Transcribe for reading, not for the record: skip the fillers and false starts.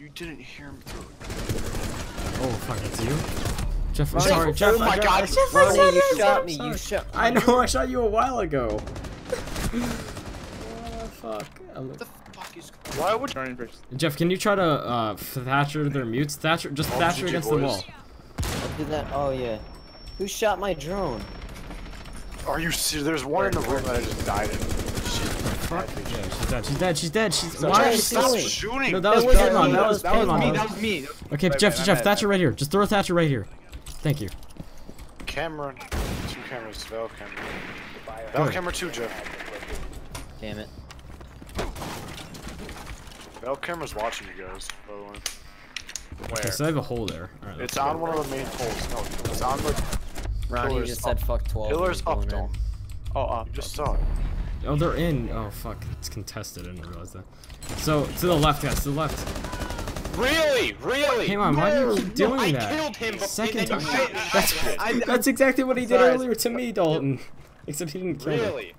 You didn't hear me. Oh fuck, it's you? Jeff, I'm Ronnie, sorry. Jeff, oh my God, Jeff, Ronnie, I'm you sorry. shot me. You shot. I know, I shot you a while ago. Oh fuck. What the fuck is? Why would you? Jeff, can you try to Thatcher their mutes? Thatcher, just Thatcher against the wall. I'll do that. Oh yeah. Who shot my drone? Are you serious? There's one in the room that I just died in. Fuck. Yeah, she's dead. She's dead. She's dead. She's. So Why? Stop doing? shooting. No, that was wasn't Paimon. me. That was Paimon. That was me. Okay, Jeff, Thatcher right here. Just throw Thatcher right here. Thank you. Camera. 2 cameras. Valve camera. Valve camera 2, Jeff. Damn it. Valve camera's watching you guys, by the way. Okay, so I have a hole there. All right, It's on one of the main poles. No, it's on the Ronnie, you Pillars just up. said fuck 12. pillars Going up, in. don't. Oh, up. You just saw it. Oh, they're in. Oh fuck, it's contested. I didn't realize that. So to the left, guys. To the left. Really? Really? Paimon, why do you keep doing that? I killed him. Second and time. then you That's exactly what he did Sorry. earlier to me, Dalton. Except he didn't kill me. Really?